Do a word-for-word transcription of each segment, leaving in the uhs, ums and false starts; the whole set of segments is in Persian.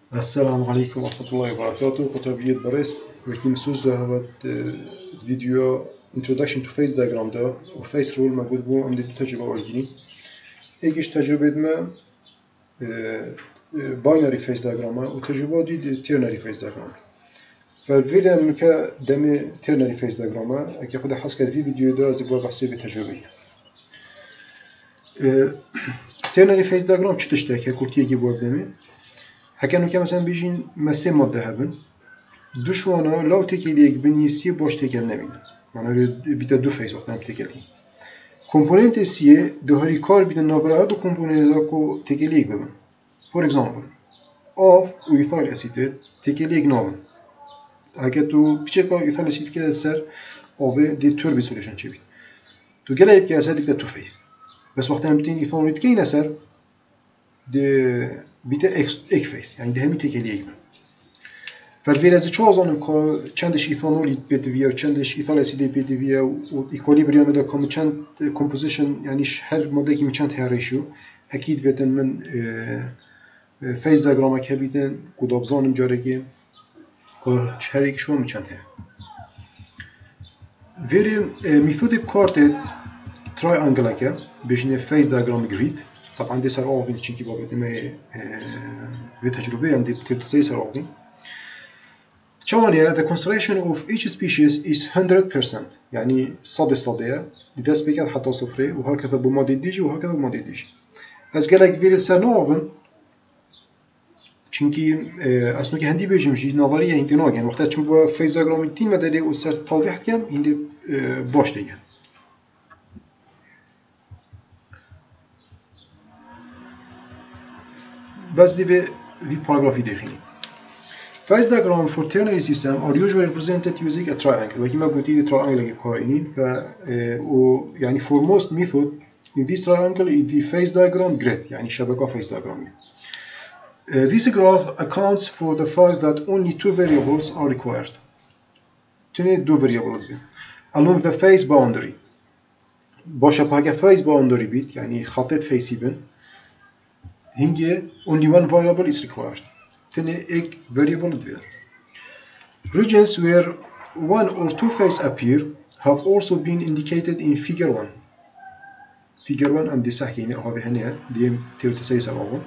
السلام عليكم ورحمة الله وبركاته. خطابية بريس وكيم سوزا هوت فيديو introduction to face diagram ده و face rule موجود بو عندي تجربة أولجيني. إيجيش تجربة ما binary face diagram و تجربة دي ternary face diagram. فالفيديو مكا دم ternary face diagram أكيد خد حس كده في فيديو ده زبوا بحسي بتجربية. ternary face diagram چه تشتكي كورتيه جيبوا بدمي. هكذا كمثلا بيجين مسه ماده هبن دوشوانا لو تكيليك بنيسي باش تكيل نبين معناها بيتا دو فيس وقت نم تكيلي كومبوننت سي دو هاري كار بيتا نابرا دو كومبوننت داكو تكيليك ببن فور اكزامبل اوف و ايثايل اسيتيت تكيليك نابن هكذا تو بيشكا ايثايل اسيتيت كده سر او دي توربي سوليوشن تشبي تو جلا يبكي اسيتيك دا تو فيس بس وقت نم تين ايثايل كاين سر دي بيتا اكس اك فيس يعني ده همي تكيليك بن فالفيرازي چه آزانم که چندش ایثانول بیت ویا و چندش ایثال اسیدی بیت ویا و ایکولیبریوم دا کم چند کمپوزیشن یعنی هر ماده که چند هر ریشیو اكيد ویتن من فیز دیاگرام که بیتن کدابزانم جارگی که هر یک شو می چند هر وری میثود کارت تراینگل که بجنه فیز دیاگرام گرید طبعا دي سر آوین چیکی با بدمه و تجربه عندي بترتزي سر آوین ثمانية the concentration of each species is one hundred percent يعني صد صدية لدرس بيكاد حتى صفري وهكذا بمادة ديجي وهكذا بمادة ديجي از قالك فيري سر ناوفن چونكي اسنو که هندی بيجم جي نظرية هندي ناگن وقتا چون با فيز دیاگرامی تین مدده و سر توضیح کم هندي باش دیگن بس دي في في باراgraphy داخلي. Phase diagram for ternary system are usually represented using a triangle. وكما قلت لي triangle اللي قارئين ف يعني for most method in this triangle is the phase diagram grid يعني شبكة phase diagram. Uh, this graph accounts for the fact that only two variables are required. تني دو variables along the phase boundary. باشه بحاجة phase boundary بيت يعني خطيت phase بين. هنگه only one variable is required. تنه ایک variable دویر. Regions where one or two faces appear have also been indicated in figure one. Figure one ام دي صح يعني هذا هنا ديم تيوتسي سبعون.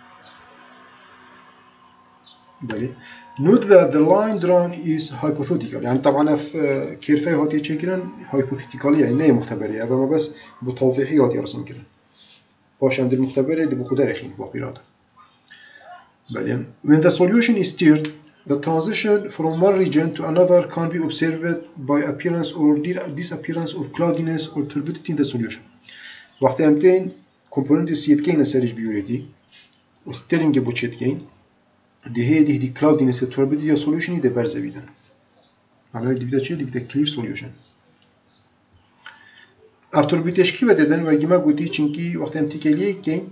بله. Note that the line drawn is hypothetical. يعني طبعا في كيرفة هاتي تشكلن hypothetical يعني نه مختبرية اما بس بتوضيحي هاتي رسم كلن. باش عند المختبر دي بخدا رخين باقيراته. بله. When the solution is stirred, the transition from one region to another can be observed by appearance or disappearance of cloudiness or turbidity in the solution. وقتی امتین component سیت کین سرج بیوریدی و سترینگ بوچت کین ده ده دی cloudiness turbidity یا solution ده برز بیدن. معنی دی بیده چه دی بیده clear solution. افتر بیتش کی بدن و گیما گویی چونکی وقتی امتیکلیه کین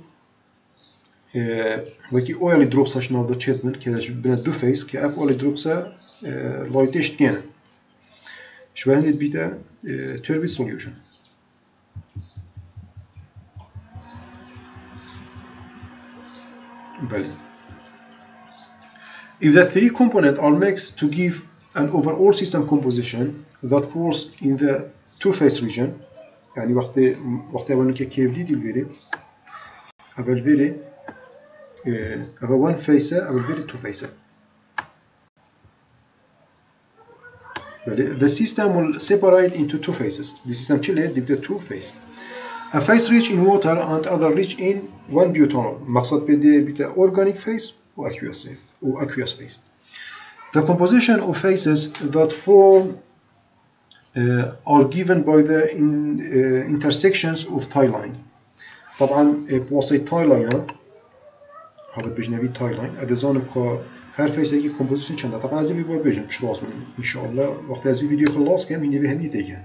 وکی اولی دروپساش ناو چتمن که بنا دو فیس که اف اولی دروپسا لایتش کنه شوالند بیتا توربی سولوشن بله if the three components are mixed to give an overall system composition that falls in the two phase region يعني وقت وقت اولن که کیفلی دیل ویری اول ویری اول one face اول ویری two face بله the system will separate into two phases the system چله دیبده two phase a phase rich in water and other rich in one butanol مقصد بده بیته organic phase و aqueous و aqueous phase the composition of phases that form Uh, are given by the in, uh, intersections of tie line. طبعا بواسطة tie line هذا بيجنبي tie line. هذا زانم که هر فیس اگه composition چنده. طبعا از این ویدیو بیجن بش راست من إن شاء الله وقت از این ویدیو خلاص کم هنی به همی دیگه.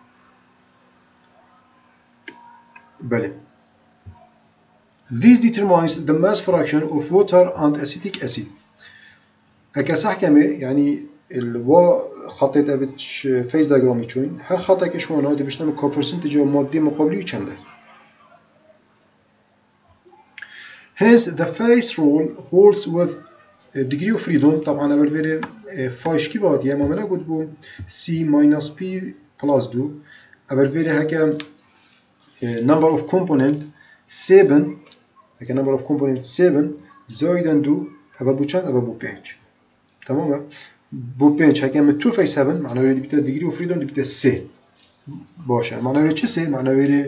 بله. This determines the mass fraction of water and acetic acid. هكذا صح كمه يعني الوا خطيت ابتش فيز دياجرامي چون هر خطا که شما نادی بشتم که پرسنتیج مادی مقابلی چنده. Hence the phase rule holds with degree of freedom طبعا اول veri فايش كي باد يا ما منا قلت بو c minus p plus two اول veri هكا number of component seven هكا number of component seven زائدا two اول بو چند اول بو پنج تمام بو پنج هكا من two face seven معناه وری بيتا degree of freedom بيتا سه باشه معناه وری چه سه معناه وری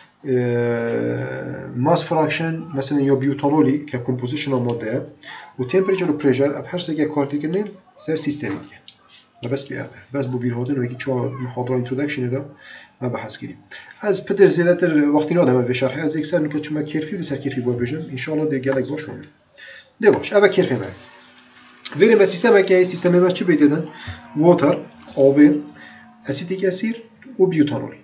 ماس فراكشن مثلا یا بیوتانولی که کمپوزیشن ماده و تمپریچر و پرشر اف هر سه کارتی کنن سر سیستم دیگه و بس بیا بس بو بیر هاتن و یکی چهار محاضره اینترودکشن دا ما بحث کردیم از پتر زیادتر وقتی نادم به شرح از یک سر میگه چون ما کیفی و سر کیفی با بجم ان شاء الله دیگه گلک باش میاد ده باش اول کیفی ما ولی ما سیستم که سیستم ما چی بیدن واتر آب اسیتیک اسید و بیوتانولی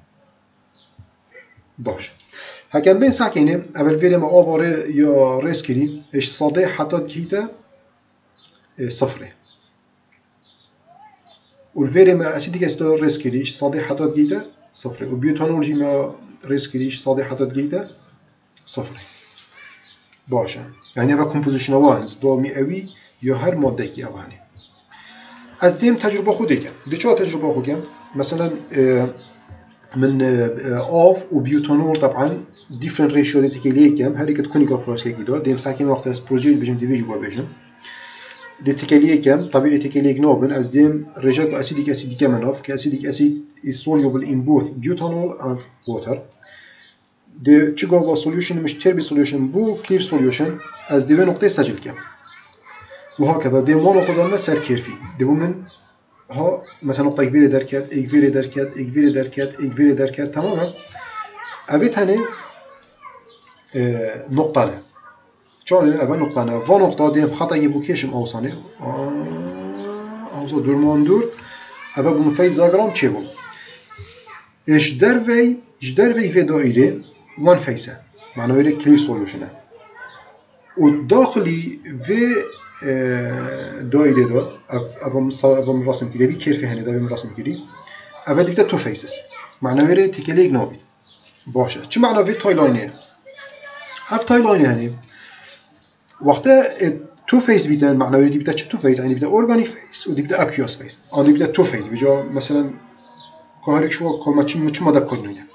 باش هكذا بين ساكنه اول فيري ما اوفر يا ريسكري ايش صادي حتى كيتا صفر والفيري ما اسيديك استو ريسكري ايش صادي حتى كيتا صفر وبيوتانولوجي ما ريسكري ايش صادي حتى كيتا صفر باشا يعني هذا كومبوزيشن وانس با مئوي يا هر ماده كي اواني از ديم تجربه خودي كم دي شو تجربه خودي مثلا من آف و بیوتانول طبعا different ratio دی تکلیه کم هر یک کونیکال فلاسک گیدا دیم ساکن وقت از پروژه بجم دیویج با بجم دی تکلیه کم طبیعی تکلیه نوبن از دیم رجاک اسیدیک اسیدیک مناف که اسیدیک اسید is soluble in both butanol and water دی چیگاه با solution مش تربی solution بو clear solution از دیو نقطه سجل کم و هكذا دیم ما نقطه دارم سر کیفی دیو من ها مثلا نقطه ایک درکت ایک ویری درکت ایک ویری درکت ایک ویری درکت تماما اوید هنه نقطه نه چون اول نقطه نه و نقطه دیم خطا یه بوکیشم اوسانه اوسا دورمان دور اول بوم فیز زاگرام چه بود اش در وی اش در وی و دایره وان فیسه معنی کلیر سولوشنه و داخلی و دایره دا اول اول رسم کردی بی کیرفی هنی دا بیم رسم کردی اول دیگه تو فیسز معنی تکلیه نابید باشه چه معنی تایلاینه هف تایلاینه هنی وقتی تو فیس بیدن معنی دیگه چه تو فیس یعنی دیگه ارگانیک فیس و دیگه اکیوس فیس آن دیگه تو فیس بجا مثلا کاری شو کل ما چی چی ماده کنیم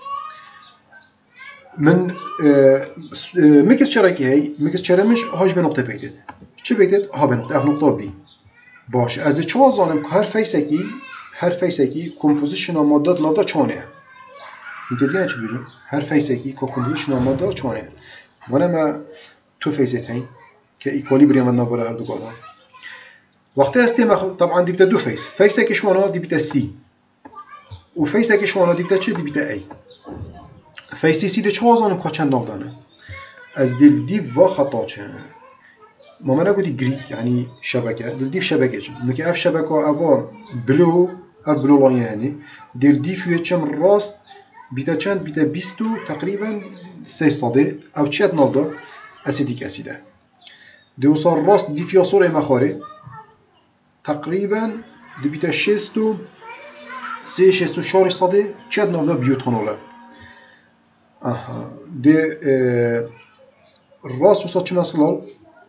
من میکس چرا کی هی میکس چرا مش هاش به نقطه پیداد چه بیداد ها به نقطه اف نقطه بی باشه از چه زانم که هر فیسکی هر فیسکی کمپوزیشن مادات نادا چانه اینطوری چه بگم هر فیسکی که کمپوزیشن مادا چانه ولی ما تو فیستین که ایکوالیبریوم نابره هر دو گادا وقتی استیم طبعا دیبتا دو فیس فیسکی شوانا دیبتا سی و فیسکی شوانا دیبتا چه دیبتا ای فیسی سی ده چه زانم که چند نافدانه از دل دیو و خطا چه ما من اگه دی گریک یعنی شبکه دل دیو شبکه چم نکه اف شبکه اوا بلو اف بلو لاین هنی دل دیو چم راست بیتا چند بیتا بیستو تقریبا سه صده او چند نافدا اسیدیک اسیده دو صار راست دیو صوره مخاره تقریبا دی بیتا شستو سه شستو شار صده چند نافدا بیوتانوله آها ده راست وصل چه مثلا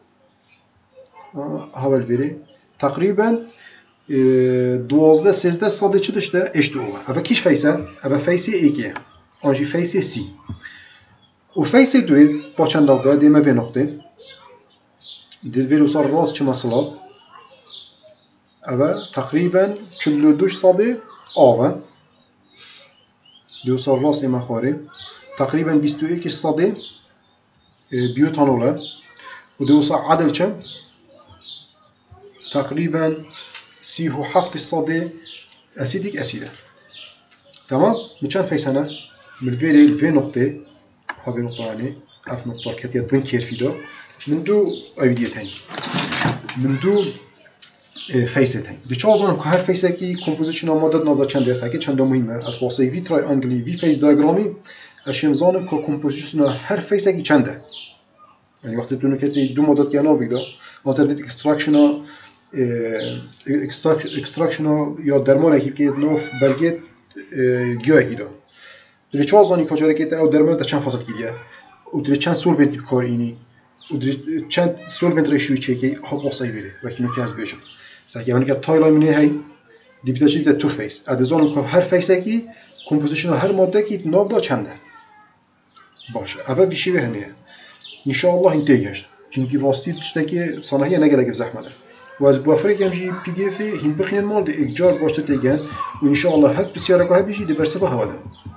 هاول ویری تقریبا دوازده سیزده صده چه داشته اشتو اوه کیش فیسه اوه فیسه ایکیه آنجی فیسه سی و فیسه دوی با چند دافده دیمه وی نقطه دل ویری وصل راست چه مثلا اوه تقریبا چلو و دوش صده آوه دو وصل راست ایمه خواره تقریبا بیست و یک صده بیوتانوله و دو وصل عدل چه تقریبا سی و هفت صده اسیدیک اسیده تمام میچند فیس هنه من ویری الوی نقطه ها وی نقطه هنه اف نقطه کتیت بین کیرفی دا من دو اویدیت هنه من دو فیست هنه دی چه زنم که هر فیسه که کمپوزیشن آمادت نافده چنده است که چنده مهمه از واسه وی ترای انگلی وی فیس دیاگرامی اشیم زنم که کمپوزیشن هر فیسه که چنده یعنی وقتی تو نکته دو مدت که ناویده آنتر دیت اکستراکشن اکستراکشن یا درمان اکی که نوف برگت گیاه گیره دری چه زنی که جاری که او درمان تا چند فصل کیه و دری چند سولونتی بکار اینی و چند سولفنت ریشیو چکی ها باسای بره و کی نکاز بیشم سعی کنم که تایلای منی هی دیپیتاچی ده تو فیس ادزانم که هر فیسه کی کمپوزیشن هر ماده کی ناو دا چنده باشه اول ویشی به هنیه ان شاء الله انتهیش çünkü واسطی تشتکی صنایع نگره که زحمت و از بافری که همچی پی دی افی هم بخین مال ده اجار باشته تیگن و ان شاء الله هر بسیار که بیشی ده برسه به هواده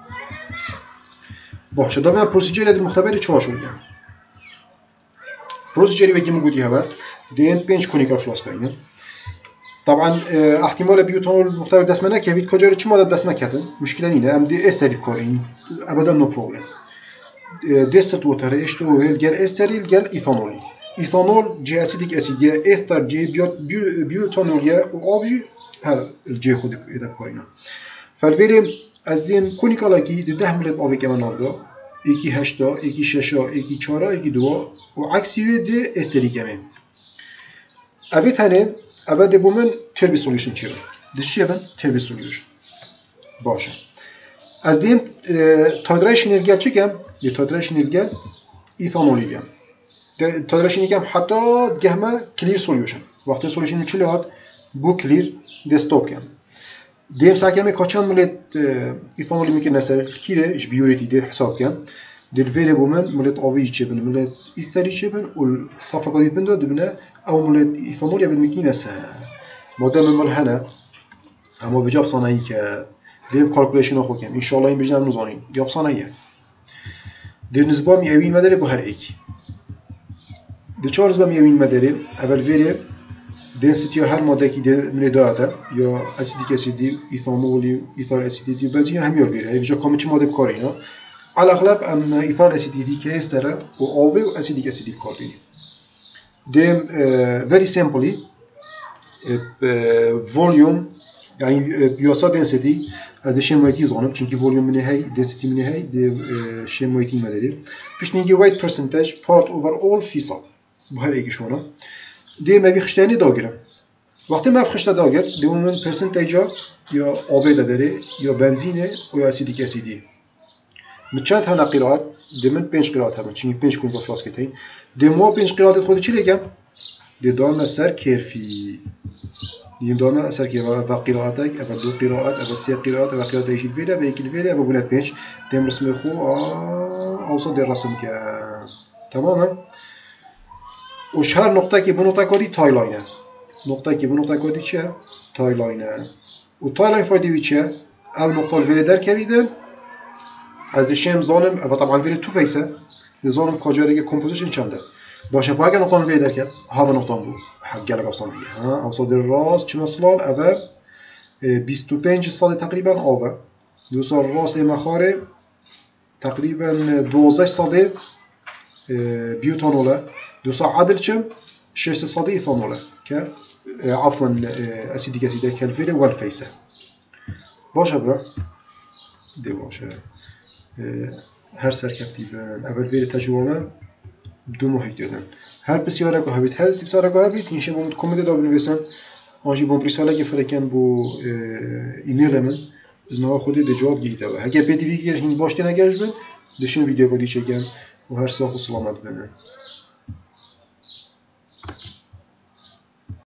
باشه دا من پروسیجر ادر مختبری چهار شدیم پروسیجری وکی موجودی هوا دین پنج کونیکال فلاس بینه طبعا احتمال بیوتانول مختبر دست منه که وید کجا چی ماده دست مکتن مشکلی نینه ام دی استریل کارین ابدا نو پروبلم دستت وتر اشتوال gel استریل gel ایثانولی ایثانول جی اسیدیک اسیدیه اثر جی بیوتانولیا و آبی هذا الجي خود اذا كوينا فالفيري از دين كونيكالا كي ده ملت آبی كمان نادا یکی هشتا یکی ششا یکی چهارا یکی دو و عکسیه ده استریل كمان اوه تنه اوه ده بومن تربی سولوشن چیره ده چیه بن تربی سولوشن باشه از دیم تادرایشن الگل چه کم یه تادرایشن الگل ایثانولی کم تادرایشن کم حتی گهمه کلیر سولوشن وقتی سولوشن چه لحاد بو کلیر دستوب کم دیم ساکمه کچان ملت ایثانولی میکنه سر کیره اش بیوریتی ده حساب کم در ویره بومن ملت آویج چه بن ملت ایثاری چه بن و صفقاتی بن داد بنه او ملت ایثانولی بد میکنه سر مادام مل هنه اما بجاب صنایعی که دیم کالکولیشن خو کن ان شاء الله این بجنم نزانین یاب صنایع در نسبه میوین مداره به هر یک در چهار نسبه میوین مداره اول ویره density هر ماده که من داده یا اسیدیک اسیدی ایثانولی ایثار اسیدی بنزین هم یار ویره اینجا کمی چه ماده کاری نه على اغلب ام ایثار اسیدی که استره و آوی و اسیدیک اسیدی کاری دیم very simply volume yani biyasa density از شمایتی زانم چونکی volume منه هی density منه هی de شمایتی مداری پیشنهادی weight percentage part over all فیصد bu her iki şuna de mevi خشتنی داگیرم وقتی mevi خشته داگر دیومن percentage یا آب داره یا بنزینه و یا اسیدیک اسیدی مچند هنر قرائت دیمن پنج قرائت هم چونکی پنج کنجا فلاس کتین دیمو پنج قرائت خودی چی لگم دیدان سر کرفی دیم دارم اثر که و قرائت یک اول دو قرائت اول سه قرائت اول قرائت ایشید ویله و یکی ویله و بوله پنج دیم رسم خو اوصل در رسم که تمامه و هر نقطه که به نقطه کردی تایلاینه نقطه که به نقطه کردی چه تایلاینه و تایلاین فایده وی چه او نقطه ویله در کویدن از دشم زانم و طبعا ویله تو فیسه زانم کجایی که کمپوزیشن چنده باشه باید نقطه ویله در کرد ها نقطه بود حق جلق أصلاً ها أوصل الراس كم صلال أبا بیست و پنج صال تقريبا أوه دوصل الراس لمخاري تقريبا دوازده صال بيوتانولا دوصل عدل كم شش صال إيثانولا ك عفوا أسيديك أسيدة كالفيرة والفيسة باشه برا دي باشه هر سركفتي بن أول فيرة تجربة دو محيط دادن هر بسیاره که هبید هر سیکساره که هبید اینشه با کمیده دا بنویسن آنجی با پریساله که فرکن با ایمیل من زنها خودی ده جواب گیده و اگه پیتی ویگر هنگ باشتی نگشت بن دشن ویدیو کدی چکن و هر ساخ و سلامت بنن